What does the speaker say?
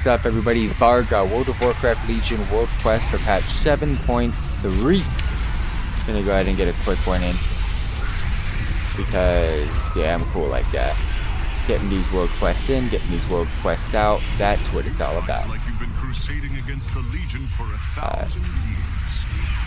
What's up, everybody? Varga, World of Warcraft Legion World Quest for patch 7.3. Gonna go ahead and get a quick one in because, yeah, I'm cool like that. Getting these world quests in, getting these world quests out, that's what it's all about. Like you've been crusading against the Legion for 1,000 years.